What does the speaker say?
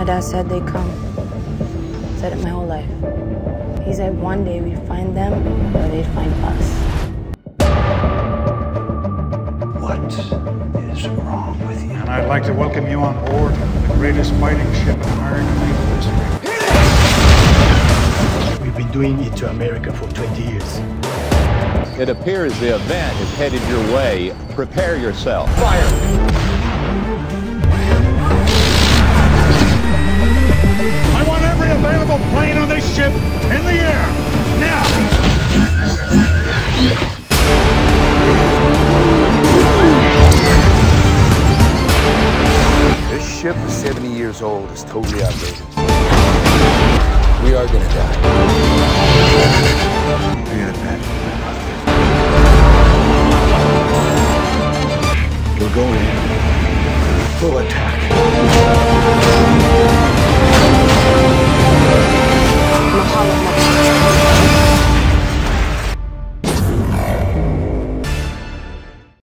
My dad said they'd come. Said it my whole life. He said one day we'd find them or they'd find us. What is wrong with you? And I'd like to welcome you on board the greatest fighting ship in American naval history. We've been doing it to America for 20 years. It appears the event is headed your way. Prepare yourself. Fire! I want every available plane on this ship in the air, now! This ship is 70 years old. It's totally outdated. We are gonna die. We got a bad feeling about this. We're going in full attack.